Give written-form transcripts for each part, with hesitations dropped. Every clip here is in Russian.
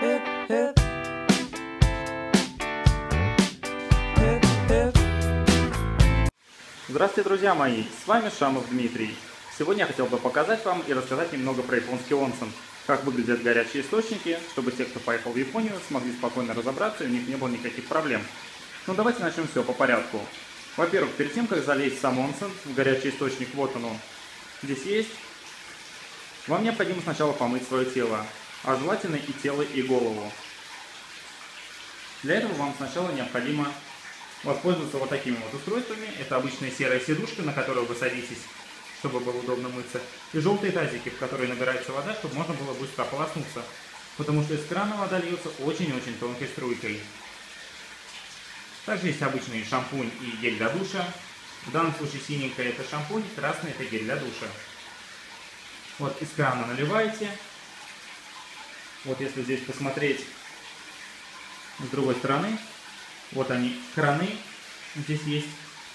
Здравствуйте, друзья мои! С вами Шамов Дмитрий. Сегодня я хотел бы показать вам и рассказать немного про японский онсен. Как выглядят горячие источники, чтобы те, кто поехал в Японию, смогли спокойно разобраться и у них не было никаких проблем. Ну давайте начнем все по порядку. Во-первых, перед тем, как залезть в сам онсен, в горячий источник, вот он здесь есть, вам необходимо сначала помыть свое тело, а желательно и тело, и голову. Для этого вам сначала необходимо воспользоваться вот такими вот устройствами. Это обычная серая сидушка, на которую вы садитесь, чтобы было удобно мыться. И желтые тазики, в которые набирается вода, чтобы можно было быстро ополоснуться. Потому что из крана вода льется очень-очень тонкой струйкой. Также есть обычный шампунь и гель для душа. В данном случае синенькая это шампунь, красный это гель для душа. Вот из крана наливаете. Вот если здесь посмотреть с другой стороны, вот они, краны здесь есть.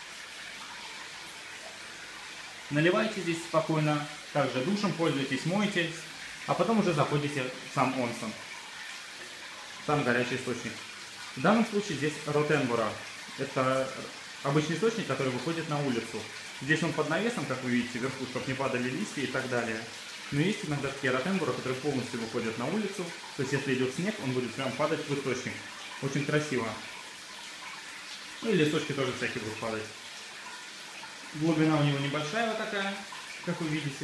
Наливайте здесь спокойно, также душем пользуйтесь, моетесь, а потом уже заходите в сам онсен, сам горячий источник. В данном случае здесь ротенбура. Это обычный источник, который выходит на улицу. Здесь он под навесом, как вы видите, вверху, чтобы не падали листья и так далее. Но есть иногда такие ротенбура, которые полностью выходят на улицу. То есть если идет снег, он будет прям падать в источник. Очень красиво. Ну и листочки тоже всякие будут падать. Глубина у него небольшая вот такая, как вы видите.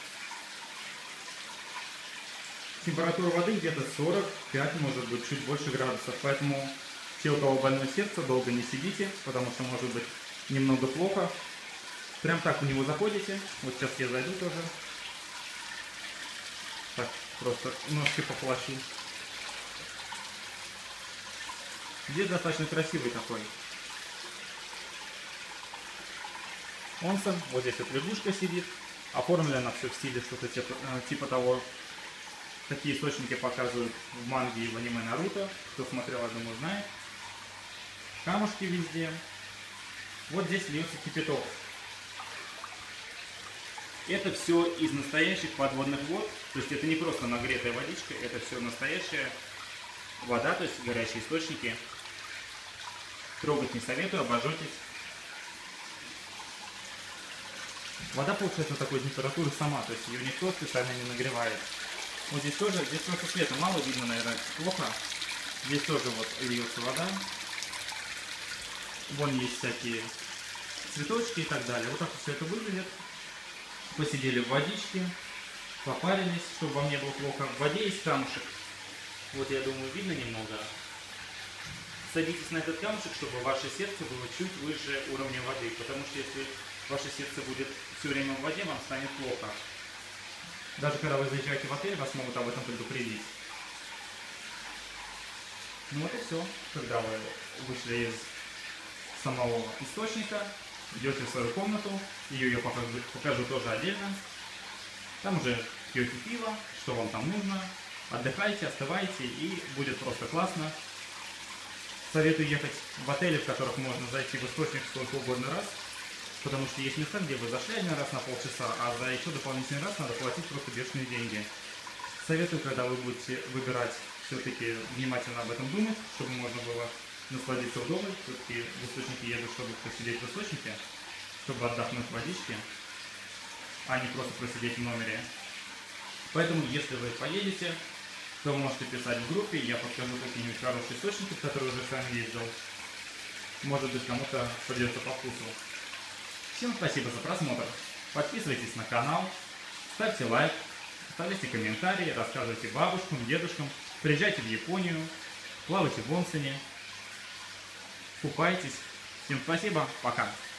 Температура воды где-то 45, может быть, чуть больше градусов. Поэтому те, у кого больное сердце, долго не сидите, потому что может быть немного плохо. Прям так в него заходите. Вот сейчас я зайду тоже. Так, просто ножки пополощу. Здесь достаточно красивый такой онсен. Вот здесь вот лягушка сидит. Оформлено все в стиле что-то типа того. Такие источники показывают в манге и в аниме Наруто. Кто смотрел, я думаю, знает. Камушки везде. Вот здесь льется кипяток. Это все из настоящих подводных вод. То есть это не просто нагретая водичка, это все настоящая вода, то есть горячие источники. Трогать не советую, обожжетесь. Вода получается такой температуры сама, то есть ее никто специально не нагревает. Вот здесь тоже, здесь просто света мало, видно, наверное, плохо. Здесь тоже вот льется вода. Вон есть всякие цветочки и так далее. Вот так все это выглядит. Посидели в водичке, попарились, чтобы вам не было плохо. В воде есть камушек. Вот я думаю, видно немного. Садитесь на этот камушек, чтобы ваше сердце было чуть выше уровня воды. Потому что если ваше сердце будет все время в воде, вам станет плохо. Даже когда вы заезжаете в отель, вас могут об этом предупредить. Ну вот и все. Когда вы вышли из самого источника, идете в свою комнату, ее я покажу тоже отдельно. Там уже пьете пиво, что вам там нужно, отдыхайте, остывайте, и будет просто классно. Советую ехать в отели, в которых можно зайти в источник сколько угодно раз, потому что есть места, где вы зашли один раз на полчаса, а за еще дополнительный раз надо платить просто бешеные деньги. Советую, когда вы будете выбирать, все-таки внимательно об этом думать, чтобы можно было насладиться вдоволь. Все-таки в источнике еду, чтобы посидеть в источнике, чтобы отдохнуть в водичке, а не просто просидеть в номере. Поэтому, если вы поедете, то можете писать в группе, я подскажу какие-нибудь хорошие источники, в которые уже сам ездил. Может быть, кому-то придется по вкусу. Всем спасибо за просмотр. Подписывайтесь на канал, ставьте лайк, оставляйте комментарии, рассказывайте бабушкам, дедушкам, приезжайте в Японию, плавайте в онсене, купайтесь. Всем спасибо, пока.